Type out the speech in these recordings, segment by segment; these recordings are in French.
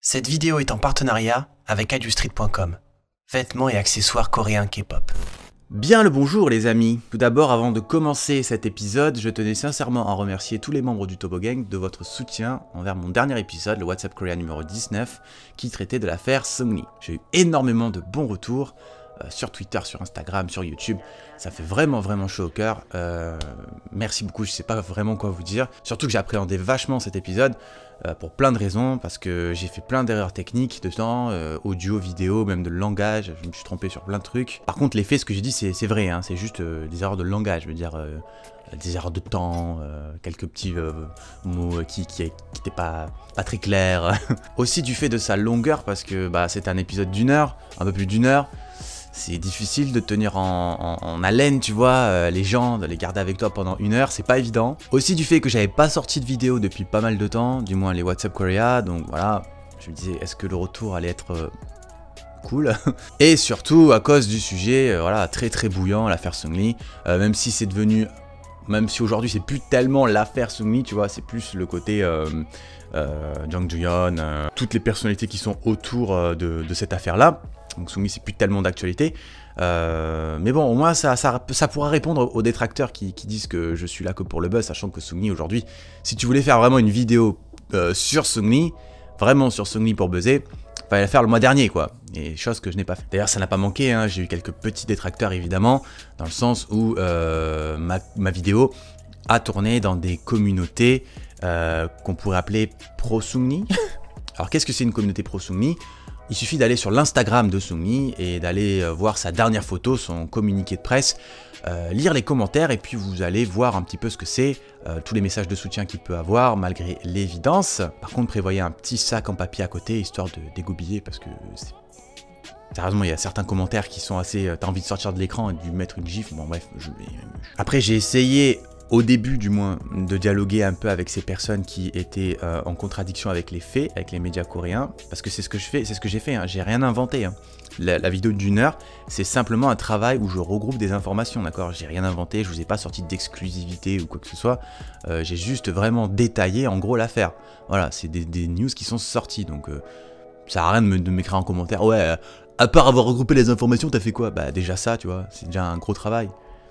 Cette vidéo est en partenariat avec adustreet.com, vêtements et accessoires coréens K-pop. Bien le bonjour les amis. Tout d'abord, avant de commencer cet épisode, je tenais sincèrement à remercier tous les membres du Tobo Gang de votre soutien envers mon dernier épisode, le WhatsApp Korea numéro 19, qui traitait de l'affaire Seungri. J'ai eu énormément de bons retours sur Twitter, sur Instagram, sur YouTube. Ça fait vraiment chaud au cœur. Merci beaucoup, je sais pas vraiment quoi vous dire. Surtout que j'ai appréhendé vachement cet épisode pour plein de raisons, parce que j'ai fait plein d'erreurs techniques dedans, audio, vidéo, même de langage, je me suis trompé sur plein de trucs. Par contre les faits, ce que j'ai dit c'est vrai, hein, c'est juste des erreurs de langage, je veux dire des erreurs de temps, quelques petits mots qui étaient pas très clairs. Aussi du fait de sa longueur, parce que c'est un épisode d'une heure, un peu plus d'une heure. C'est difficile de tenir en haleine, tu vois, les gens, de les garder avec toi pendant une heure, c'est pas évident. Aussi du fait que j'avais pas sorti de vidéo depuis pas mal de temps, du moins les WhatsApp Korea, donc voilà, je me disais, est-ce que le retour allait être cool? Et surtout à cause du sujet, voilà, très bouillant, l'affaire Seungri, même si c'est devenu, même si aujourd'hui c'est plus tellement l'affaire Seungri, tu vois, c'est plus le côté Jang Ju-yeon, toutes les personnalités qui sont autour de cette affaire-là. Donc Seungri c'est plus tellement d'actualité, mais bon au moins ça pourra répondre aux détracteurs qui disent que je suis là que pour le buzz, sachant que Seungri aujourd'hui, si tu voulais faire vraiment une vidéo sur Seungri, vraiment sur Seungri pour buzzer, fallait la faire le mois dernier quoi, et chose que je n'ai pas fait. D'ailleurs ça n'a pas manqué, hein, j'ai eu quelques petits détracteurs évidemment, dans le sens où ma vidéo a tourné dans des communautés qu'on pourrait appeler pro-Seungri. Alors qu'est-ce que c'est une communauté pro-Seungri? Il suffit d'aller sur l'Instagram de Seungri et d'aller voir sa dernière photo, son communiqué de presse, lire les commentaires et puis vous allez voir un petit peu ce que c'est, tous les messages de soutien qu'il peut avoir malgré l'évidence. Par contre, prévoyez un petit sac en papier à côté histoire de dégoupiller parce que sérieusement, il y a certains commentaires qui sont assez... T'as envie de sortir de l'écran et de lui mettre une gifle, bon bref. Après, j'ai essayé... Au début du moins, de dialoguer un peu avec ces personnes qui étaient en contradiction avec les faits, avec les médias coréens, parce que c'est ce que je fais, c'est ce que j'ai fait, hein, j'ai rien inventé. Hein. La vidéo d'une heure, c'est simplement un travail où je regroupe des informations, d'accord? J'ai rien inventé, je vous ai pas sorti d'exclusivité ou quoi que ce soit, j'ai juste vraiment détaillé en gros l'affaire. Voilà, c'est des news qui sont sorties, donc ça sert à rien de m'écrire en commentaire, ouais, à part avoir regroupé les informations, t'as fait quoi? Bah déjà ça, tu vois, c'est déjà un gros travail.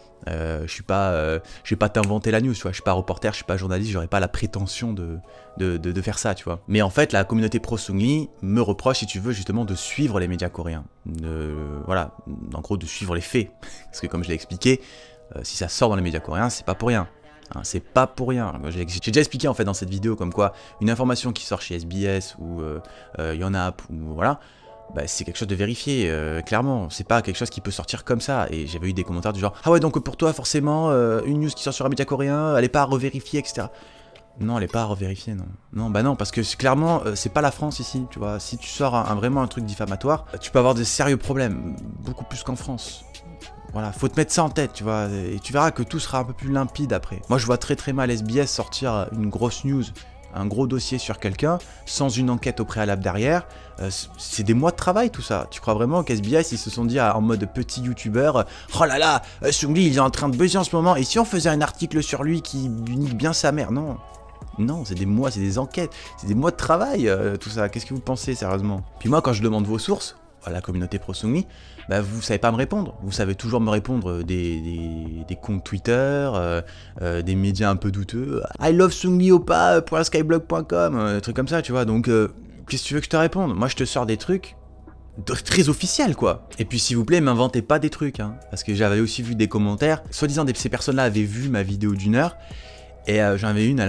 Je vais pas t'inventer la news, tu vois, je suis pas reporter, je suis pas journaliste, j'aurais pas la prétention de faire ça, tu vois. Mais en fait, la communauté pro-Seungri me reproche, si tu veux, justement de suivre les médias coréens. Voilà, en gros de suivre les faits. Parce que comme je l'ai expliqué, si ça sort dans les médias coréens, c'est pas pour rien. Hein, c'est pas pour rien. J'ai déjà expliqué en fait dans cette vidéo comme quoi une information qui sort chez SBS ou Yonhap ou voilà, c'est quelque chose de vérifié, clairement, c'est pas quelque chose qui peut sortir comme ça, et j'avais eu des commentaires du genre « Ah ouais, donc pour toi, forcément, une news qui sort sur un média coréen, elle est pas à revérifier, etc. » Non, elle est pas à revérifier, non. Non, bah non, parce que clairement, c'est pas la France ici, tu vois, si tu sors vraiment un truc diffamatoire, tu peux avoir de sérieux problèmes, beaucoup plus qu'en France. Voilà, faut te mettre ça en tête, tu vois, et tu verras que tout sera un peu plus limpide après. Moi, je vois très mal SBS sortir une grosse news, un gros dossier sur quelqu'un, sans une enquête au préalable derrière, c'est des mois de travail tout ça. Tu crois vraiment qu'SBS ils se sont dit en mode petit youtubeur, oh là là, Seungri il est en train de buzzer en ce moment, et si on faisait un article sur lui qui lui nique bien sa mère? Non. Non, c'est des mois, c'est des enquêtes, c'est des mois de travail, tout ça. Qu'est-ce que vous pensez sérieusement? Puis moi quand je demande vos sources, à la communauté pro-Seungri, vous savez pas me répondre. Vous savez toujours me répondre des comptes Twitter, des médias un peu douteux. I love Seungri Oppa.skyblog.com, des trucs comme ça, tu vois. Donc, qu'est-ce que tu veux que je te réponde? Moi, je te sors des trucs très officiels, quoi. Et puis, s'il vous plaît, m'inventez pas des trucs, hein. Parce que j'avais aussi vu des commentaires. Soi-disant, ces personnes-là avaient vu ma vidéo d'une heure. Et j'en avais une, elle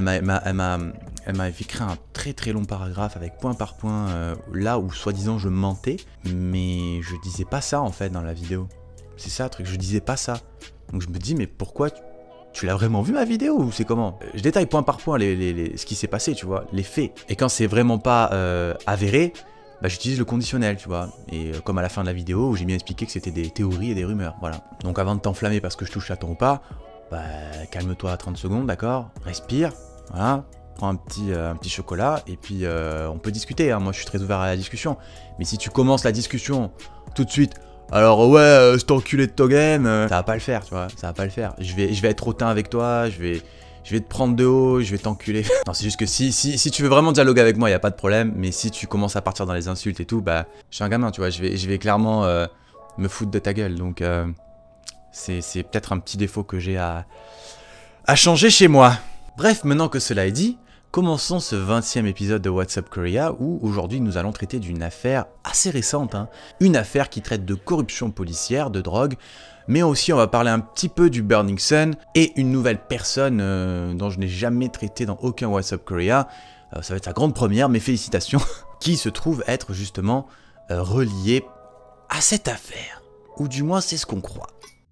m'avait écrit un très long paragraphe avec point par point, là où soi-disant je mentais, mais je disais pas ça en fait dans la vidéo. C'est ça le truc, je disais pas ça. Donc je me dis mais pourquoi tu l'as vraiment vu ma vidéo ou c'est comment? Je détaille point par point ce qui s'est passé, tu vois, les faits. Et quand c'est vraiment pas avéré, j'utilise le conditionnel, tu vois. Et comme à la fin de la vidéo où j'ai bien expliqué que c'était des théories et des rumeurs, voilà. Donc avant de t'enflammer parce que je touche à ton pas, calme-toi 30 secondes, d'accord? Respire, voilà, prends un petit chocolat, et puis on peut discuter, hein. Moi je suis très ouvert à la discussion. Mais si tu commences la discussion tout de suite, alors ouais, cet enculé de Togen, ça va pas le faire, tu vois, ça va pas le faire. Je vais être hautain avec toi, je vais je vais te prendre de haut, je vais t'enculer. Non, c'est juste que si tu veux vraiment dialoguer avec moi, il n'y a pas de problème. Mais si tu commences à partir dans les insultes et tout, bah, je suis un gamin, tu vois. Je vais clairement me foutre de ta gueule. Donc, c'est peut-être un petit défaut que j'ai à changer chez moi. Bref, maintenant que cela est dit, commençons ce 20e épisode de What's Up Korea où aujourd'hui nous allons traiter d'une affaire assez récente, hein. Une affaire qui traite de corruption policière, de drogue, mais aussi on va parler un petit peu du Burning Sun et une nouvelle personne dont je n'ai jamais traité dans aucun What's Up Korea, ça va être sa grande première, mes félicitations, qui se trouve être justement reliée à cette affaire, ou du moins c'est ce qu'on croit.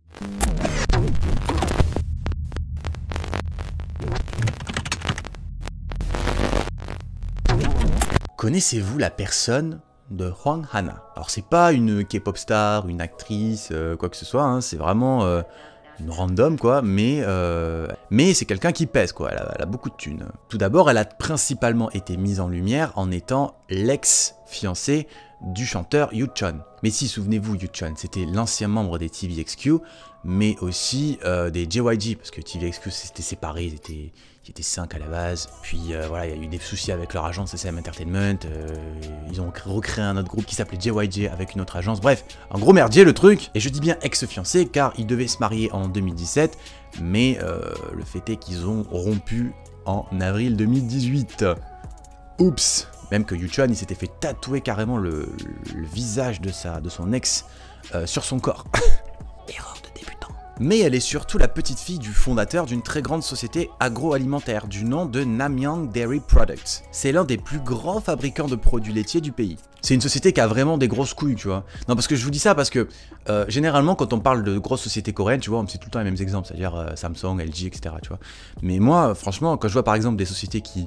Connaissez-vous la personne de Hwang Ha-na? Alors c'est pas une K-pop star, une actrice, quoi que ce soit, hein, c'est vraiment une random quoi, mais c'est quelqu'un qui pèse quoi, elle a beaucoup de thunes. Tout d'abord, elle a principalement été mise en lumière en étant l'ex-fiancée du chanteur Yoo-chun. Mais si, souvenez-vous, Yoo-chun, c'était l'ancien membre des TVXQ, mais aussi des JYG, parce que TVXQ s'était séparés, ils étaient 5 à la base, puis voilà, il y a eu des soucis avec leur agence SM Entertainment, ils ont recréé un autre groupe qui s'appelait JYJ avec une autre agence, bref, un gros merdier le truc, et je dis bien ex-fiancé car ils devaient se marier en 2017, mais le fait est qu'ils ont rompu en avril 2018. Oups. Même que Yoo-chun, il s'était fait tatouer carrément le visage de son ex sur son corps. Erreur de débutant. Mais elle est surtout la petite fille du fondateur d'une très grande société agroalimentaire du nom de Namyang Dairy Products. C'est l'un des plus grands fabricants de produits laitiers du pays. C'est une société qui a vraiment des grosses couilles, tu vois. Non, parce que je vous dis ça parce que généralement quand on parle de grosses sociétés coréennes, tu vois, c'est tout le temps les mêmes exemples, c'est-à-dire Samsung, LG, etc. Tu vois. Mais moi, franchement, quand je vois par exemple des sociétés qui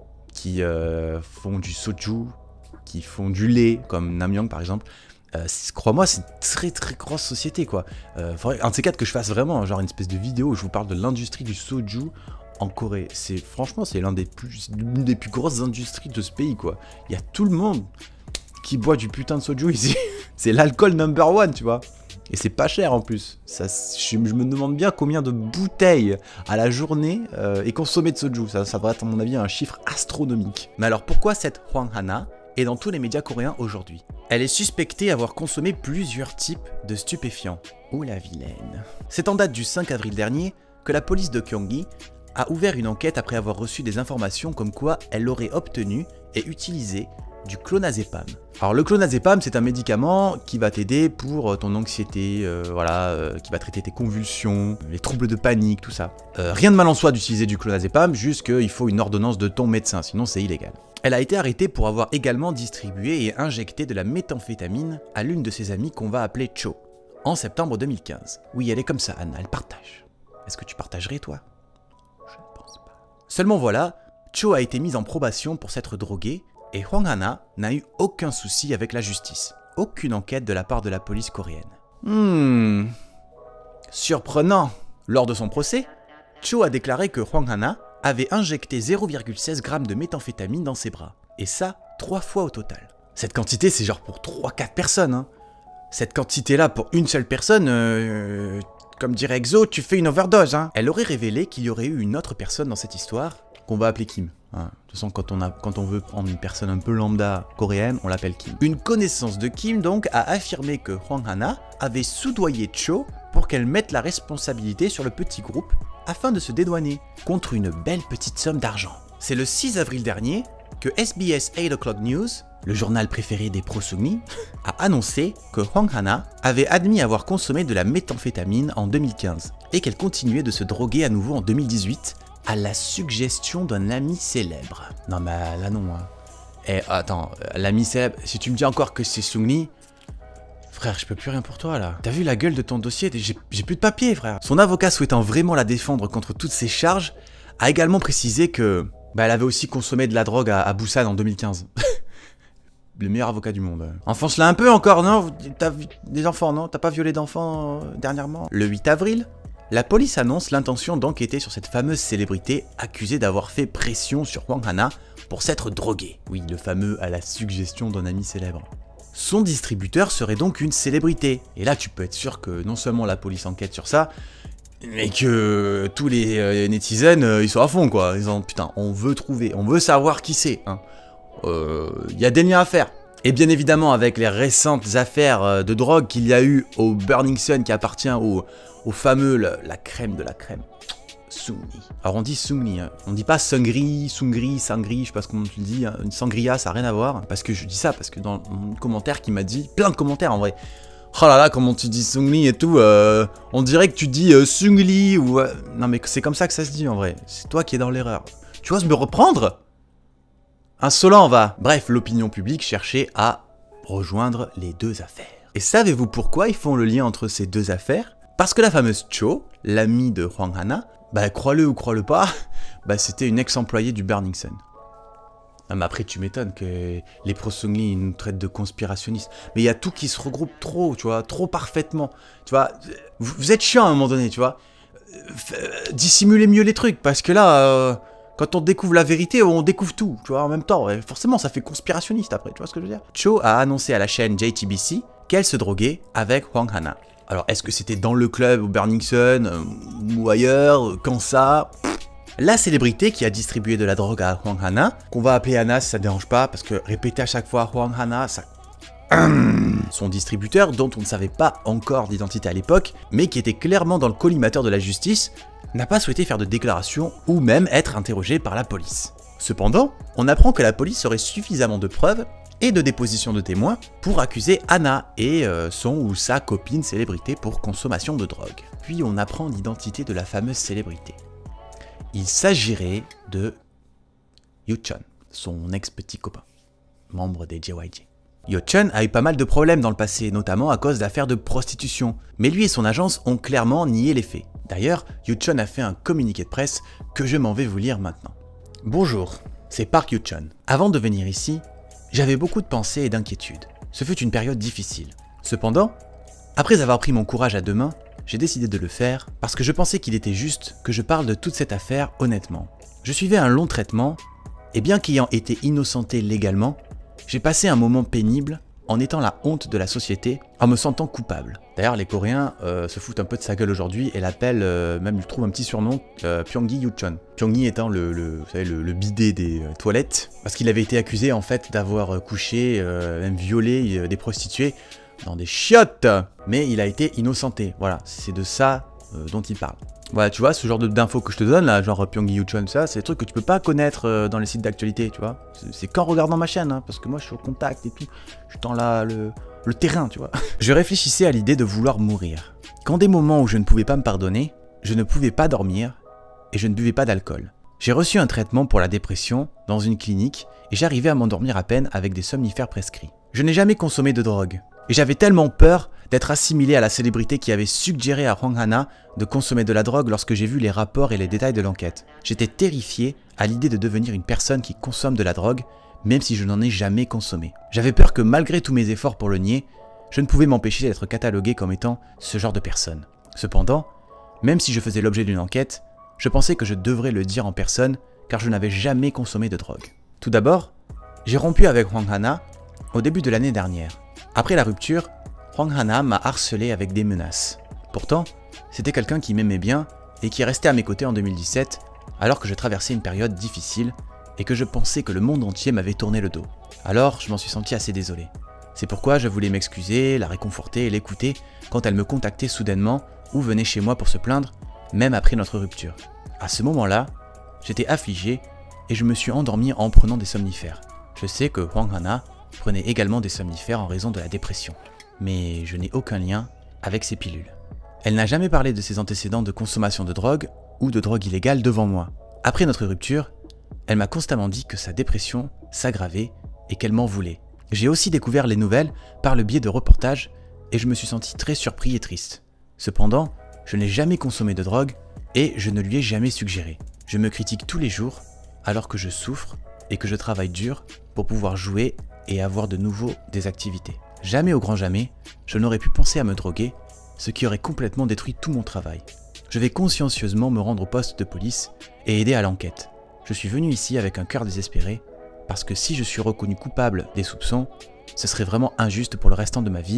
font du soju, qui font du lait, comme Namyang par exemple, crois-moi, c'est une très grosse société quoi. Faudrait un de ces quatre que je fasse vraiment genre une espèce de vidéo où je vous parle de l'industrie du soju en Corée. Franchement, c'est l'une des plus grosses industries de ce pays quoi. Il y a tout le monde qui boit du putain de soju ici. C'est l'alcool number one, tu vois. Et c'est pas cher en plus. Je me demande bien combien de bouteilles à la journée est consommé de soju. Ça va être à mon avis un chiffre astronomique. Mais alors pourquoi cette Hwang Ha-na est dans tous les médias coréens aujourd'hui? Elle est suspectée d'avoir consommé plusieurs types de stupéfiants. Oh la vilaine. C'est en date du 5 avril dernier que la police de Gyeonggi a ouvert une enquête après avoir reçu des informations comme quoi elle aurait obtenu et utilisé du clonazepam. Alors le clonazepam, c'est un médicament qui va t'aider pour ton anxiété, qui va traiter tes convulsions, les troubles de panique, tout ça. Rien de mal en soi d'utiliser du clonazepam, juste qu'il faut une ordonnance de ton médecin, sinon c'est illégal. Elle a été arrêtée pour avoir également distribué et injecté de la méthamphétamine à l'une de ses amies qu'on va appeler Cho, en septembre 2015. Oui, elle est comme ça, Anna, elle partage. Est-ce que tu partagerais, toi? Je ne pense pas. Seulement voilà, Cho a été mise en probation pour s'être droguée, et Hwang Ha-na n'a eu aucun souci avec la justice. Aucune enquête de la part de la police coréenne. Surprenant. Lors de son procès, Cho a déclaré que Hwang Ha-na avait injecté 0,16 g de méthamphétamine dans ses bras. Et ça, 3 fois au total. Cette quantité, c'est genre pour 3-4 personnes. Hein. Cette quantité-là, pour une seule personne, comme dirait Exo, tu fais une overdose. Hein. Elle aurait révélé qu'il y aurait eu une autre personne dans cette histoire, qu'on va appeler Kim. Hein. De toute façon, quand on veut prendre une personne un peu lambda coréenne, on l'appelle Kim. Une connaissance de Kim, donc, a affirmé que Hwang Ha-na avait soudoyé Cho pour qu'elle mette la responsabilité sur le petit groupe afin de se dédouaner contre une belle petite somme d'argent. C'est le 6 avril dernier que SBS 8 O'Clock News, le journal préféré des pro-soumis, a annoncé que Hwang Ha-na avait admis avoir consommé de la méthamphétamine en 2015 et qu'elle continuait de se droguer à nouveau en 2018 à la suggestion d'un ami célèbre. Non mais là non. Hein. Eh attends, l'ami célèbre, si tu me dis encore que c'est Sungni, frère, je peux plus rien pour toi là. T'as vu la gueule de ton dossier? J'ai plus de papier, frère. Son avocat, souhaitant vraiment la défendre contre toutes ces charges, a également précisé que elle avait aussi consommé de la drogue à Busan en 2015. Le meilleur avocat du monde. Enfonce-la un peu encore, non? T'as des enfants, non? T'as pas violé d'enfants dernièrement? Le 8 avril, la police annonce l'intention d'enquêter sur cette fameuse célébrité accusée d'avoir fait pression sur Hwang Ha-na pour s'être droguée. Oui, le fameux à la suggestion d'un ami célèbre. Son distributeur serait donc une célébrité. Et là, tu peux être sûr que non seulement la police enquête sur ça, mais que tous les netizens, ils sont à fond, quoi. Ils ont, putain, on veut trouver, on veut savoir qui c'est, hein. Y a des liens à faire. Et bien évidemment, avec les récentes affaires de drogue qu'il y a eu au Burning Sun, qui appartient au fameux, la crème de la crème, Sungri. Alors on dit Sungri, hein. On dit pas Sungri, Sungri, Sangri, je sais pas comment tu le dis, hein. Une sangria, ça n'a rien à voir. Parce que je dis ça, parce que dans mon commentaire qui m'a dit, plein de commentaires en vrai. Oh là là, comment tu dis Sungli et tout, on dirait que tu dis Sungli ou... non mais c'est comme ça que ça se dit en vrai, c'est toi qui es dans l'erreur. Tu oses me reprendre? Insolent va. Bref, l'opinion publique cherchait à rejoindre les deux affaires. Et savez-vous pourquoi ils font le lien entre ces deux affaires? Parce que la fameuse Cho, l'amie de Hwang Ha-na, bah crois-le ou crois-le pas, bah c'était une ex-employée du Burning Sun. Ah, mais après tu m'étonnes que les pro-Sungli nous traitent de conspirationnistes. Mais il y a tout qui se regroupe trop, tu vois, trop parfaitement. Tu vois, vous êtes chiant à un moment donné, tu vois. Dissimulez mieux les trucs, parce que là... quand on découvre la vérité, on découvre tout, tu vois, en même temps. Et forcément, ça fait conspirationniste après, tu vois ce que je veux dire? Cho a annoncé à la chaîne JTBC qu'elle se droguait avec Hwang Ha-na. Alors, est-ce que c'était dans le club au Burning Sun, ou ailleurs, quand ça? La célébrité qui a distribué de la drogue à Hwang Ha-na, qu'on va appeler Anna si ça ne dérange pas, parce que répéter à chaque fois Hwang Ha-na, ça... Son distributeur, dont on ne savait pas encore d'identité à l'époque, mais qui était clairement dans le collimateur de la justice, n'a pas souhaité faire de déclaration ou même être interrogé par la police. Cependant, on apprend que la police aurait suffisamment de preuves et de dépositions de témoins pour accuser Anna et son ou sa copine célébrité pour consommation de drogue. Puis on apprend l'identité de la fameuse célébrité. Il s'agirait de Yoo-chun, son ex-petit copain, membre des JYJ. Yoo-chun a eu pas mal de problèmes dans le passé, notamment à cause d'affaires de prostitution, mais lui et son agence ont clairement nié les faits. D'ailleurs, Yoo-chun a fait un communiqué de presse que je m'en vais vous lire maintenant. Bonjour, c'est Park Yoo-chun. Avant de venir ici, j'avais beaucoup de pensées et d'inquiétudes. Ce fut une période difficile. Cependant, après avoir pris mon courage à deux mains, j'ai décidé de le faire parce que je pensais qu'il était juste que je parle de toute cette affaire honnêtement. Je suivais un long traitement, et bien qu'ayant été innocenté légalement, j'ai passé un moment pénible en étant la honte de la société, en me sentant coupable. D'ailleurs, les Coréens se foutent un peu de sa gueule aujourd'hui et l'appellent, même ils trouvent un petit surnom, Pyonggi Yoo-chun. Pyonggi étant vous savez, le bidet des toilettes, parce qu'il avait été accusé en fait d'avoir couché, même violé des prostituées dans des chiottes, mais il a été innocenté. Voilà, c'est de ça dont il parle. Voilà, tu vois, ce genre d'infos que je te donne, là, genre Pyonggi Yoo-chun, ça, c'est des trucs que tu peux pas connaître dans les sites d'actualité, tu vois. C'est qu'en regardant ma chaîne, hein, parce que moi, je suis au contact et tout. Je suis dans le terrain, tu vois. Je réfléchissais à l'idée de vouloir mourir. Quand des moments où je ne pouvais pas me pardonner, je ne pouvais pas dormir et je ne buvais pas d'alcool. J'ai reçu un traitement pour la dépression dans une clinique et j'arrivais à m'endormir à peine avec des somnifères prescrits. Je n'ai jamais consommé de drogue. Et j'avais tellement peur d'être assimilé à la célébrité qui avait suggéré à Hwang Ha-na de consommer de la drogue lorsque j'ai vu les rapports et les détails de l'enquête. J'étais terrifié à l'idée de devenir une personne qui consomme de la drogue, même si je n'en ai jamais consommé. J'avais peur que malgré tous mes efforts pour le nier, je ne pouvais m'empêcher d'être catalogué comme étant ce genre de personne. Cependant, même si je faisais l'objet d'une enquête, je pensais que je devrais le dire en personne car je n'avais jamais consommé de drogue. Tout d'abord, j'ai rompu avec Hwang Ha-na au début de l'année dernière. Après la rupture, Hwang Ha-na m'a harcelé avec des menaces. Pourtant, c'était quelqu'un qui m'aimait bien et qui est resté à mes côtés en 2017 alors que je traversais une période difficile et que je pensais que le monde entier m'avait tourné le dos. Alors, je m'en suis senti assez désolé. C'est pourquoi je voulais m'excuser, la réconforter et l'écouter quand elle me contactait soudainement ou venait chez moi pour se plaindre, même après notre rupture. À ce moment-là, j'étais affligé et je me suis endormi en prenant des somnifères. Je sais que Hwang Ha-na prenait également des somnifères en raison de la dépression. Mais je n'ai aucun lien avec ces pilules. Elle n'a jamais parlé de ses antécédents de consommation de drogue ou de drogue illégale devant moi. Après notre rupture, elle m'a constamment dit que sa dépression s'aggravait et qu'elle m'en voulait. J'ai aussi découvert les nouvelles par le biais de reportages et je me suis senti très surpris et triste. Cependant, je n'ai jamais consommé de drogue et je ne lui ai jamais suggéré. Je me critique tous les jours alors que je souffre et que je travaille dur pour pouvoir jouer et avoir de nouveau des activités. Jamais au grand jamais, je n'aurais pu penser à me droguer, ce qui aurait complètement détruit tout mon travail. Je vais consciencieusement me rendre au poste de police et aider à l'enquête. Je suis venu ici avec un cœur désespéré, parce que si je suis reconnu coupable des soupçons, ce serait vraiment injuste pour le restant de ma vie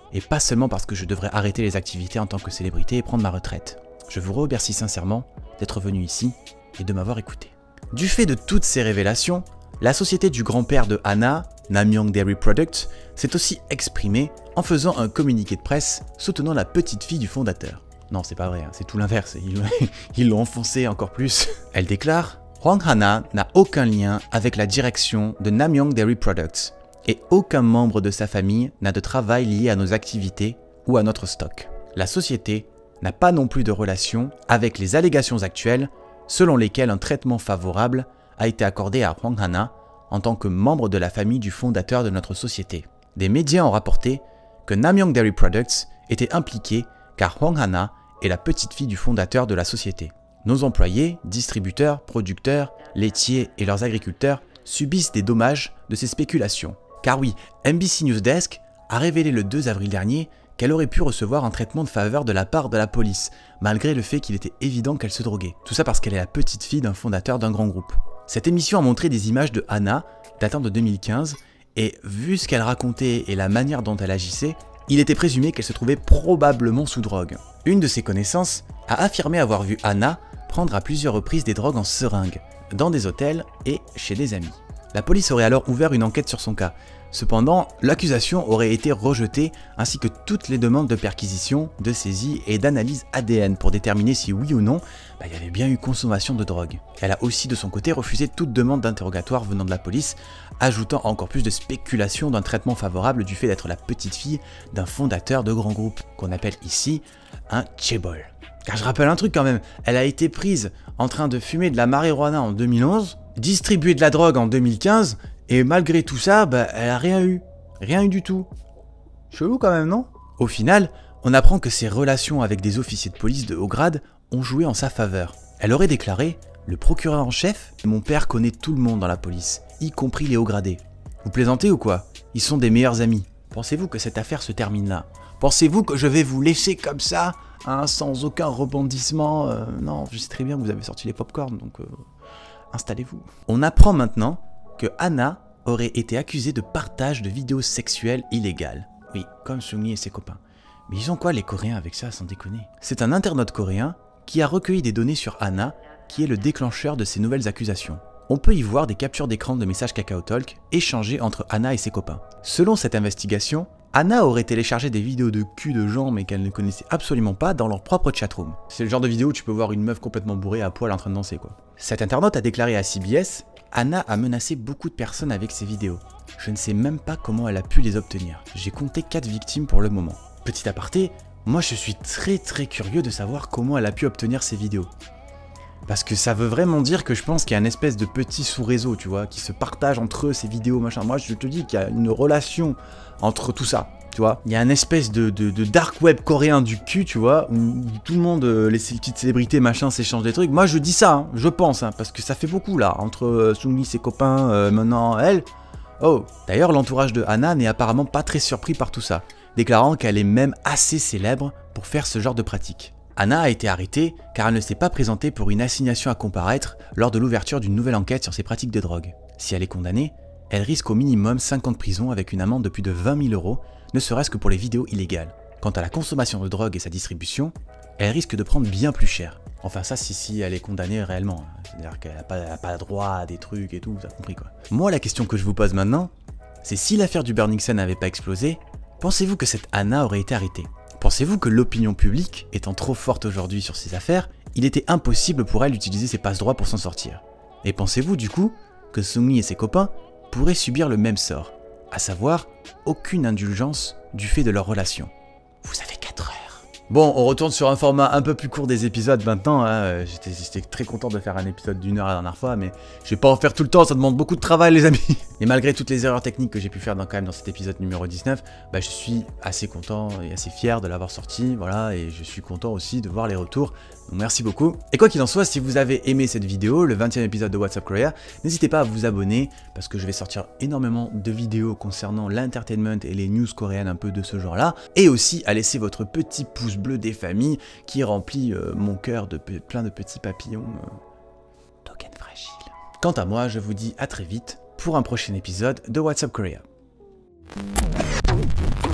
et pas seulement parce que je devrais arrêter les activités en tant que célébrité et prendre ma retraite. Je vous remercie sincèrement d'être venu ici et de m'avoir écouté. Du fait de toutes ces révélations, la société du grand-père de Hana, Namyong Dairy Products, s'est aussi exprimée en faisant un communiqué de presse soutenant la petite fille du fondateur. Non, c'est pas vrai, hein, c'est tout l'inverse, ils l'ont enfoncé encore plus. Elle déclare « Hwang Hana n'a aucun lien avec la direction de Namyong Dairy Products et aucun membre de sa famille n'a de travail lié à nos activités ou à notre stock. La société n'a pas non plus de relation avec les allégations actuelles selon lesquelles un traitement favorable a été accordé à Hwang Hana en tant que membre de la famille du fondateur de notre société. Des médias ont rapporté que Namyong Dairy Products était impliqué car Hwang Hana est la petite fille du fondateur de la société. Nos employés, distributeurs, producteurs, laitiers et leurs agriculteurs subissent des dommages de ces spéculations. Car oui, NBC News Desk a révélé le 2 avril dernier qu'elle aurait pu recevoir un traitement de faveur de la part de la police, malgré le fait qu'il était évident qu'elle se droguait. Tout ça parce qu'elle est la petite fille d'un fondateur d'un grand groupe. Cette émission a montré des images de Hana, datant de 2015, et vu ce qu'elle racontait et la manière dont elle agissait, il était présumé qu'elle se trouvait probablement sous drogue. Une de ses connaissances a affirmé avoir vu Hana prendre à plusieurs reprises des drogues en seringue, dans des hôtels et chez des amis. La police aurait alors ouvert une enquête sur son cas. Cependant, l'accusation aurait été rejetée ainsi que toutes les demandes de perquisition, de saisie et d'analyse ADN pour déterminer si oui ou non il y avait bien eu consommation de drogue. Elle a aussi de son côté refusé toute demande d'interrogatoire venant de la police, ajoutant encore plus de spéculation d'un traitement favorable du fait d'être la petite fille d'un fondateur de grand groupe, qu'on appelle ici un chaebol. Car je rappelle un truc quand même, elle a été prise en train de fumer de la marijuana en 2011, distribuer de la drogue en 2015, et malgré tout ça, elle a rien eu. Rien eu du tout. Chelou quand même, non? Au final, on apprend que ses relations avec des officiers de police de haut grade ont joué en sa faveur. Elle aurait déclaré « Le procureur en chef, mon père connaît tout le monde dans la police, y compris les hauts gradés. Vous plaisantez ou quoi? Ils sont des meilleurs amis. Pensez-vous que cette affaire se termine là? Pensez-vous que je vais vous laisser comme ça, hein, sans aucun rebondissement? Non, je sais très bien que vous avez sorti les pop-corn, donc installez-vous. » On apprend maintenant que Hana aurait été accusée de partage de vidéos sexuelles illégales. Oui, comme Sungmi et ses copains. Mais ils ont quoi les Coréens avec ça, sans déconner? C'est un internaute coréen qui a recueilli des données sur Hana, qui est le déclencheur de ces nouvelles accusations. On peut y voir des captures d'écran de messages KakaoTalk échangés entre Hana et ses copains. Selon cette investigation, Hana aurait téléchargé des vidéos de cul de gens mais qu'elle ne connaissait absolument pas dans leur propre chatroom. C'est le genre de vidéo où tu peux voir une meuf complètement bourrée à poil en train de danser quoi. Cet internaute a déclaré à CBS « Hana a menacé beaucoup de personnes avec ses vidéos. Je ne sais même pas comment elle a pu les obtenir. J'ai compté 4 victimes pour le moment. » Petit aparté, moi je suis très curieux de savoir comment elle a pu obtenir ces vidéos. Parce que ça veut vraiment dire que je pense qu'il y a une espèce de petit sous-réseau, tu vois, qui se partage entre eux ces vidéos, machin. Moi je te dis qu'il y a une relation entre tout ça, tu vois. Il y a une espèce de dark web coréen du cul, tu vois, où tout le monde, les petites célébrités, machin, s'échangent des trucs. Moi je dis ça, hein, je pense, hein, parce que ça fait beaucoup là, entre Sungmi, ses copains, maintenant elle. Oh, d'ailleurs l'entourage de Hana n'est apparemment pas très surpris par tout ça, déclarant qu'elle est même assez célèbre pour faire ce genre de pratique. Hana a été arrêtée car elle ne s'est pas présentée pour une assignation à comparaître lors de l'ouverture d'une nouvelle enquête sur ses pratiques de drogue. Si elle est condamnée, elle risque au minimum 5 ans de prison avec une amende de plus de 20 000 €, ne serait-ce que pour les vidéos illégales. Quant à la consommation de drogue et sa distribution, elle risque de prendre bien plus cher. Enfin ça si elle est condamnée réellement, c'est-à-dire qu'elle n'a pas droit à des trucs et tout, vous avez compris quoi. Moi la question que je vous pose maintenant, c'est si l'affaire du Burning Sun n'avait pas explosé, pensez-vous que cette Hana aurait été arrêtée? Pensez-vous que l'opinion publique étant trop forte aujourd'hui sur ces affaires, il était impossible pour elle d'utiliser ses passe-droits pour s'en sortir? Et pensez-vous du coup que Sungmi et ses copains pourraient subir le même sort, à savoir aucune indulgence du fait de leur relation? Vous avez 4 heures. Bon, on retourne sur un format un peu plus court des épisodes maintenant, hein. J'étais très content de faire un épisode d'1 heure la dernière fois, mais je vais pas en faire tout le temps, ça demande beaucoup de travail les amis. Et malgré toutes les erreurs techniques que j'ai pu faire quand même dans cet épisode numéro 19, je suis assez content et assez fier de l'avoir sorti, voilà, et je suis content aussi de voir les retours, donc merci beaucoup. Et quoi qu'il en soit, si vous avez aimé cette vidéo, le 20e épisode de What's Up Korea, n'hésitez pas à vous abonner, parce que je vais sortir énormément de vidéos concernant l'entertainment et les news coréennes un peu de ce genre-là, et aussi à laisser votre petit pouce bleu des familles qui remplit mon cœur de plein de petits papillons token fragiles. Quant à moi, je vous dis à très vite pour un prochain épisode de What's Up Korea.